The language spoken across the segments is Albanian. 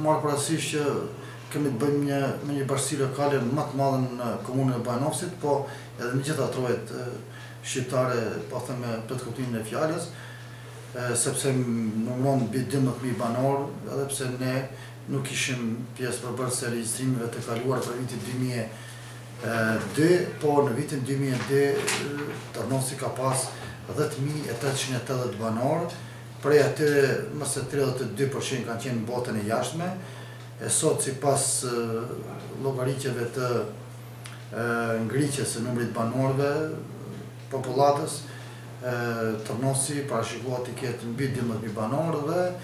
marrë parasysh që kemi të bëjmë me një bashkësi lokale më të madhe në komunën e Bajanovësit, po edhe në gjitha trojet shqiptare, po thëmë për të kuptimin e fjalës, sepse numëron mbi 12.000 banor, edhe pse ne nuk ishim pjesë përbërëse regjistrimeve të kaluara për vitin 2002, po në vitin 2002 Tërnosi ka pas 10.880 banor, prej atyre mëse 32% kanë qenë në botën e jashtme, e sot si pas llogaritjeve të ngriqjes së numrit banorëve, popullatës, Tërnosi parashikohet të ketë mbi 12.000 banorë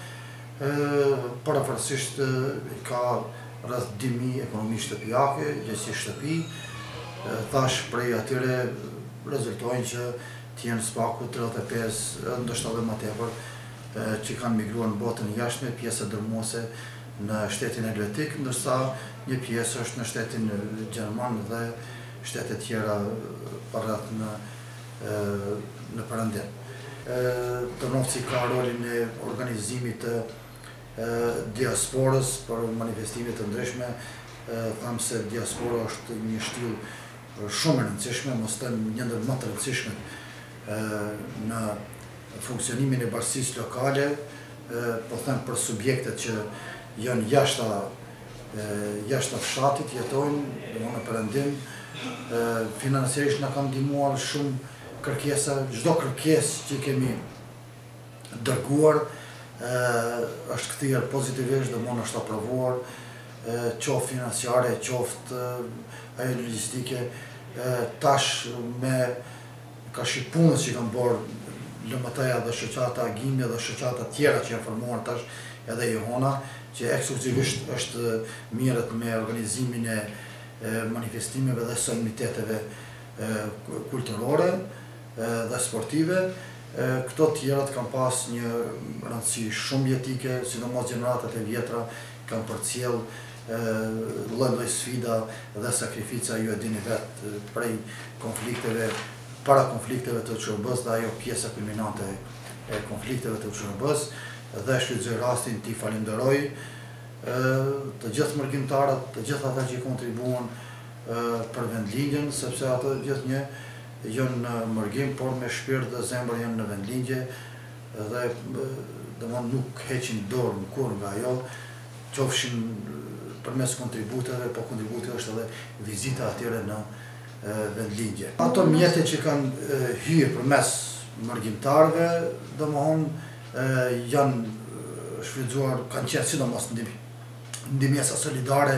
dhe parafërsisht ka rreth 2.000 ekonomi shtëpiake, gjësi shtëpi, thash prej atyre rezultojnë që t'jenë spaku 35, ndoshta edhe më tepër, që kanë migruar në botën e jashtme, pjesë dërmuese në shtetin helvetik, ndërsa një pjesë është në shtetin gjerman dhe shtete tjera përreth në Perëndim. Tërnosi ka rolin e organizimit të diasporës për manifestime të ndryshme. Thamë se diaspora është një shtyll shumë e rëndësishme, mos të një ndër më të rëndësishme në funksionimin e bashkësisë lokale, po them për subjektet që janë jashta fshatit, jetojnë në Perëndim. Financiarisht na kanë ndihmuar shumë kërkesa, çdo kërkesë që kemi dërguar është kthyer pozitivisht dhe mund është aprovuar, qoftë financiare, qoftë ajo logjistike. Tash me kashi punës që kanë bërë LMT-ja dhe shoqata Agimi dhe shoqata tjera që janë formuar tash edhe Johona, që ekskluzivisht është mirët me organizimin e manifestimeve dhe solemniteteve kulturore dhe sportive. Këto tjerat kanë pas një rëndësi shumë jetike, sidomos gjeneratat e vjetra kanë përcjell lloj-lloj sfida dhe sakrifica, ju e dini vetë, prej konflikteve, para konflikteve të QRB-s dhe ajo pjesa kulminante e konflikteve të QRB-s, dhe shfrytëzoj rastin t'i falenderoj të gjithë mërgjimtarët, të gjithë ata që kontribuan për vendlindjen, sepse ato gjithë një janë në mërgjim, por me shpirt dhe zemër janë në vendlindje dhe domethënë nuk heqin dorë në kurrë nga ajo, qofshin përmes kontributeve, po kontributi është edhe vizita atyre në vendlindje. Ato mjete që kanë hyrë përmes mërgjimtarëve, domethënë janë shfrytzuar, kanë qenë sidomos ndihmësa solidare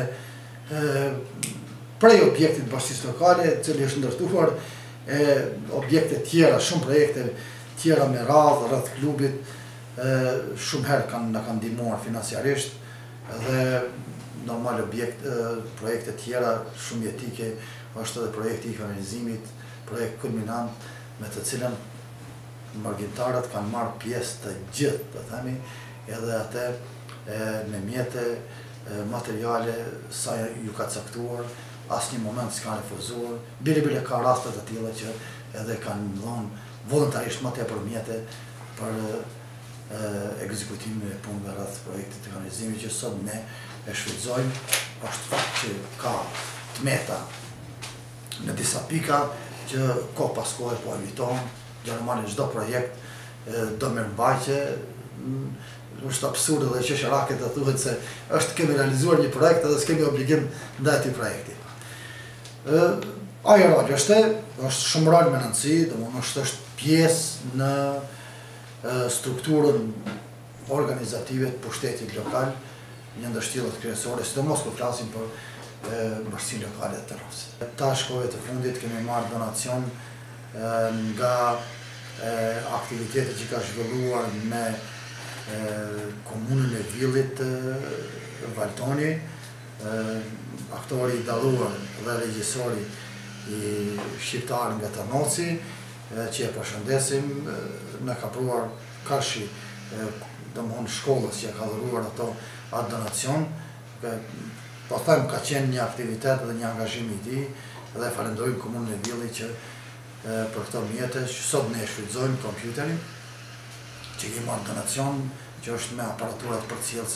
prej objektit bashkisë lokale, cili është ndërtuar, objekte tjera, shumë projekte tjera me radhë rreth klubit, shumë herë na kanë ndihmuar financiarisht dhe normal projekte tjera shumë jetike, është edhe projekti i kanalizimit, projekt kulminant me të cilën mërgjimtarët kanë marrë pjesë të gjithë, të themi, edhe atë me mjete, materiale, sa ju ka caktuar, asnjë moment s'ka refuzuar, bile ka raste të tilla që edhe kanë dhënë volontarisht më tepër mjete për ekzekutimin e punëve rreth projektit të kanalizimit që sot ne e shfrytëzojmë. Është fakt që ka tmeta në disa pika që kohë pas kohe po evitohen, normalisht çdo projekt do mirëmbajtje. Është absurde dhe qesharake të thuhet se kemi realizuar një projekt edhe s'kemi obligim ndaj atij projekti. Ajo rol është shumë rol me rëndësi, domethënë është pjesë në strukturën organizative të pushtetit lokal, një ndër shtyllat kryesore, sidomos kur flasim për bashkësinë lokale të Tërnosit. Tash kohëve të fundit kemi marrë donacion nga aktivitete që ka zhvilluar me komunën e Villit Valtoni, aktori i dalluar dhe regjisori i shqiptar nga Tërnosi, që e përshëndesim, në ka pruar kashi domthonjë shkollës që ka dhuruar atë donacion. Po them ka qenë një aktivitet dhe një angazhim i tij dhe falenderojmë komunën e Villit që për këto mjete që sot ne shfrytëzojmë kompjuterin, që kemi marrë donacion, që është me aparaturat përcjellëse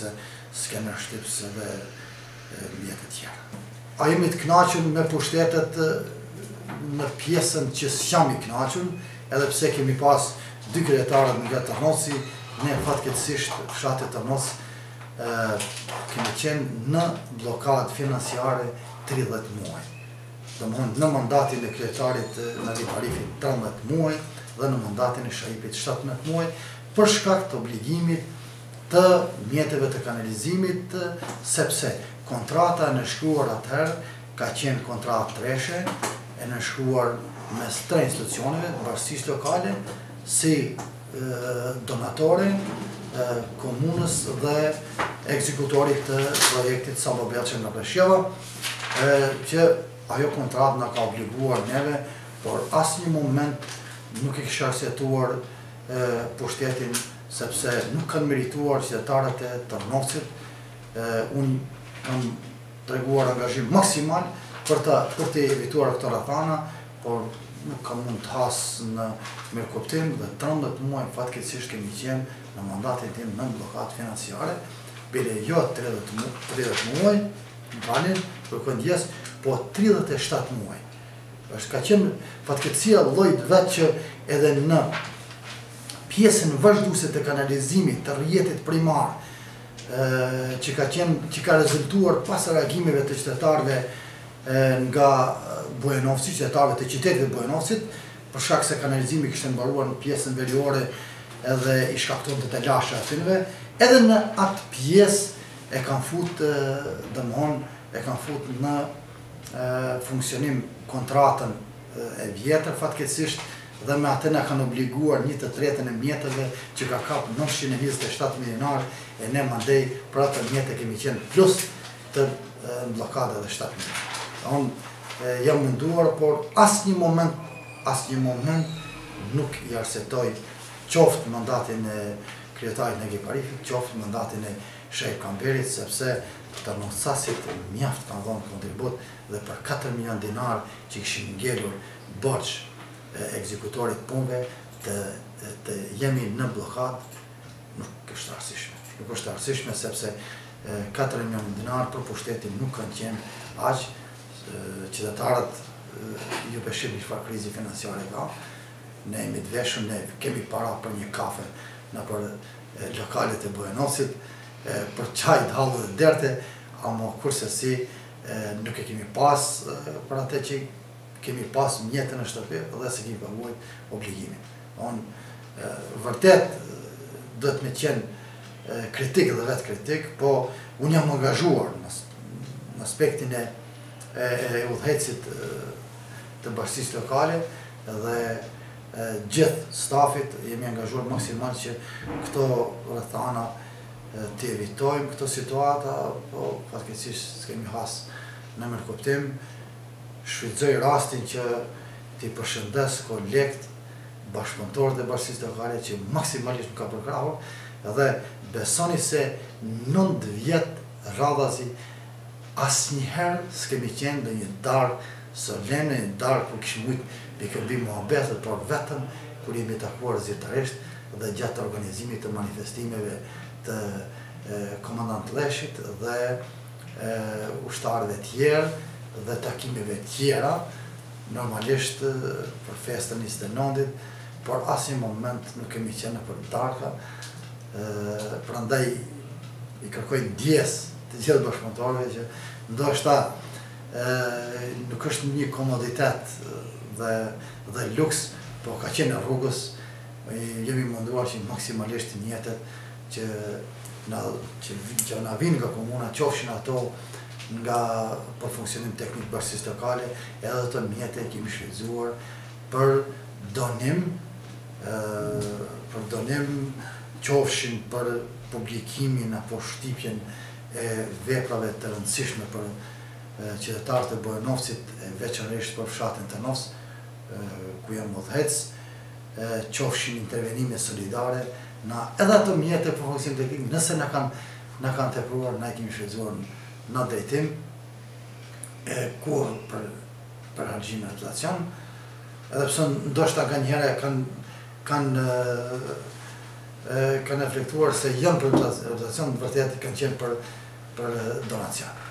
s'keme shtyps edhe mjetet tjera. A jemi të kënaqur me pushtetet në pjesën që s'jam i kënaqur, edhe pse kemi pas 2 kryetarët nga Tërnoci, ne fatkeqësisht fshati Tërnoc kemi qenë në blokadë financiare 30 muaj. Domthon në mandatin e kryetarit Nali Arifit 13 muaj dhe në mandatin e Shahipit 17 muaj për shkak të obligimit të mjeteve të kanalizimit, sepse kontrata e nënshkruar atëherë ka qenë kontratë treshe, e nënshkruar mes 3 institucioneve, bashkisë lokale, si donatore, komunës dhe ekzekutorit të projektit Sabo Belçe nga Presheva, që ajo kontratë na ka obliguar neve, por asnjë moment nuk e kisha arsyetuar pushtetin, sepse nuk kanë merituar qytetarët e Tërnocit. Unë kam treguar angazhim maksimal për të evituar këto rrethana, por nuk kam mund të has në mirëkuptim dhe 13 muaj fatkeqësisht kemi qenë në mandatin tim në blokadë financiare, bile jo 30 muaj, më falni, për këndjes, po 37 muaj. Ka qenë fatkeqësia llojit vetë që edhe në pjesën vazhduese të kanalizimit të rrjetit primar, që ka rezultuar pas reagimeve të qytetarëve nga Bujanovci, qytetarëve të qytetit të Bujanovcit, për shkak se kanalizimi kishte mbaruar në pjesën veriore edhe i shkaktonte të lashë atyve, edhe në atë pjesë e kanë futur në funksionim kontratën e vjetër fatkeqësisht, dhe me atë na kanë obliguar 1/3 e mjeteve që ka kap 927 milionar, e ne mandej për atë mjete kemi qenë plus të blokada dhe 7 milionar. Unë jam menduar, por asnjë moment nuk i arsetoj qoftë mandatin e kryetarit Negip Arifit, qoftë mandatin e Shehip Kamberit, sepse Tërnocësit mjaft kanë dhënë kontribut dhe për 4 milion dinar që kishin ngelur borxh ekzekutorit punëve të jemi në blokadë, nuk është arsyeshme. Nuk është arsyeshme sepse 4 milion dinar për pushtetin nuk kanë qenë aq. Qytetarët ju beshim çfarë krizi financiare ka. Ne jemi të veshëm, ne kemi para për një kafe në për lokalet e Bujanovcit, për çaj, hallë dhe derte, ama kurse si nuk e kemi pas për atë që kemi pas mjetën në shtëpi dhe se kemi paguajt obligimin. Vërtet do të me qenë kritik dhe vetë kritik, po unë jam angazhuar në aspektin e udhëhecit të bashkisë lokale dhe gjithë stafit jemi angazhuar maksimal që këto rrethana të evitojmë këto situata, po fatkeqësisht s'kemi has në mirëkuptim. Shfrytëzoj rastin që t'i përshëndes kolegët bashkëpunëtorët e bashkisë lokale që maksimalisht më ka përkrahur, dhe besoni se 9 vjet radhazi asnjëherë s'kemi qenë në një darkë solene, një darkë kur kishim mujt me këmbi muhabetet, por vetëm kur jemi takuar zyrtarisht dhe gjatë organizimit të manifestimeve të komandant Leshit dhe ushtarëve tjerë dhe takimeve tjera, normalisht për festën 29-it, por asnjë moment nuk kemi qenë për darka. Prandaj i kërkoj ndjes të gjithë bashkëpunëtorëve që ndoshta nuk është një komoditet dhe luks, po ka qenë në rrugës, jemi munduar që maksimalisht mjetet që na vinë nga komuna, qofshin ato nga për funksionim teknik bashkisë lokale, edhe të mjetet kemi shfrytzuar për donim, qofshin për publikimin apo shtypjen e veprave të rëndësishme për qytetarët e Bujanovcit, veçanërisht për fshatin Tërnoc, ku jam udhëhec, qofshin intervenime solidare, edhe ato mjete për funksionim teknik, nëse na kanë tepruar, na i kemi shfrytzuar në drejtim, kur për harxhim e inflacion, edhe pse ndoshta nga njëherë kanë kanë reflektuar se janë për inflacion, vërtet kanë qenë për donacion.